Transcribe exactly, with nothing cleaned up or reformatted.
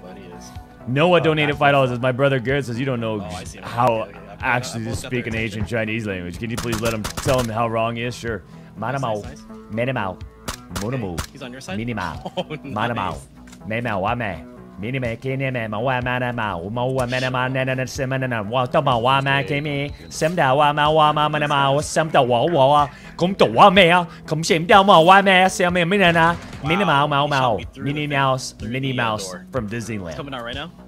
buddy is. Noah Oh, donated back five dollars. As my brother Garrett says, you don't know Oh, I see. how Okay, okay, okay. actually I to both got speak their an attention. ancient Chinese language. Can you please let him tell him how wrong he is? Sure. Manamao, nice, nice. Menamao, Monamu, He's on your side. Minimao, Oh, Manamao, nice. Memao, Wame. Minime, Kinime, Mawa, Manamao, Moa, Menama, Nana, Semanana, Watama, Wama, Kimi, Semda, Wama, Wama, Manamao, Semda, Wawa, Come to Wamea, Come Shim down, Wame, Sammy, Minana, Minimao, Mau, Mau, Minnie Mouse, Minnie Mouse from Disneyland. Coming out right now.